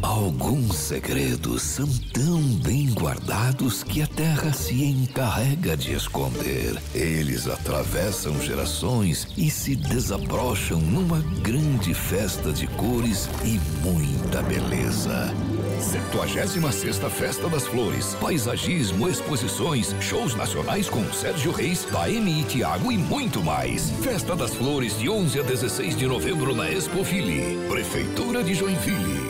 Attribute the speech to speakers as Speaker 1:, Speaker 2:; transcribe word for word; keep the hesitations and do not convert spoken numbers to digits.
Speaker 1: Alguns segredos são tão bem guardados que a terra se encarrega de esconder. Eles atravessam gerações e se desabrocham numa grande festa de cores e muita beleza. setenta e sexta Festa das Flores. Paisagismo, exposições, shows nacionais com Sérgio Reis, Taeme e Thiago e muito mais. Festa das Flores de onze a dezesseis de novembro na Expofili. Prefeitura de Joinville.